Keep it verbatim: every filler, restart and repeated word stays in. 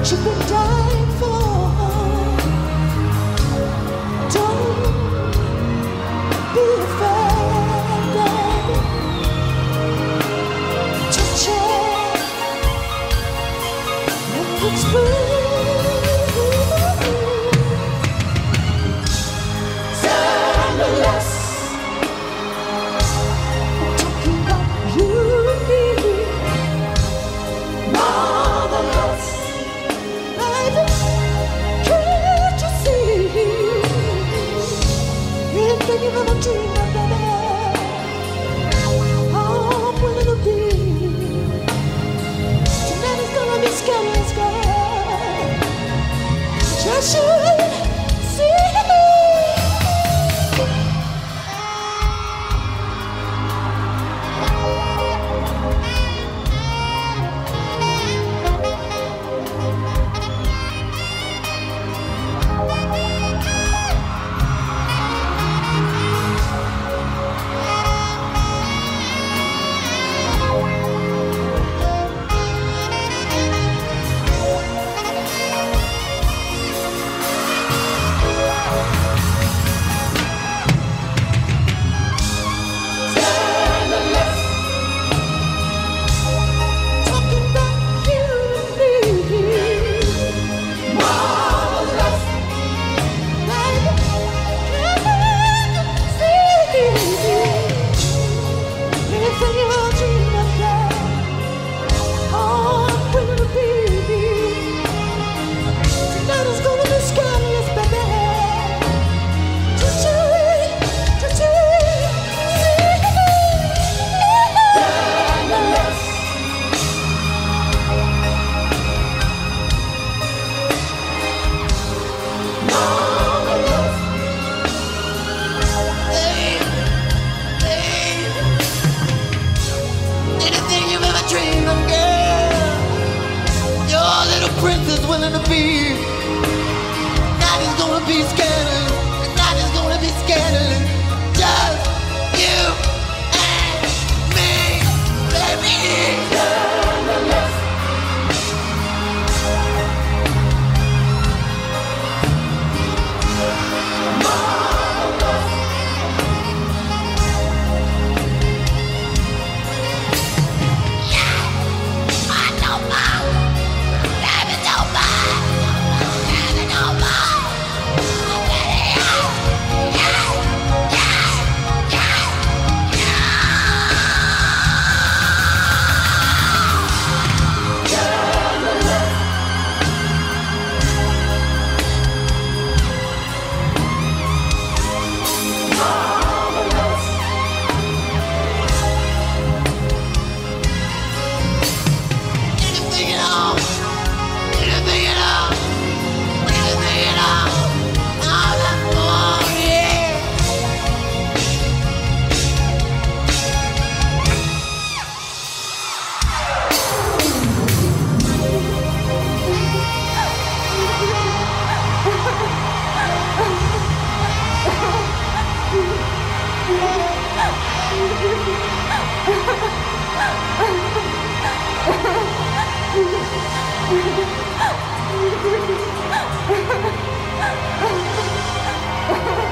you've been dying for. Don't be afraid, baby. Touch it and it's blue. Scandalous. I'm talking about you and me. Marvellous. Baby, can't you see? Anything you've ever dreamed of, baby, I'm willing to be. Tonight is gonna be scandalous, girl. Just you see. Princess willing to be. Night is gonna be scandalous. The night is gonna be scandalous. Just you and me, baby. Scandalous. Marvellous. Yeah, I know my. Ha ha ha!